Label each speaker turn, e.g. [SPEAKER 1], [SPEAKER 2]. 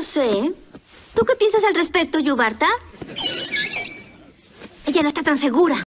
[SPEAKER 1] sé. ¿Tú qué piensas al respecto, Yubarta? Ella no está tan segura.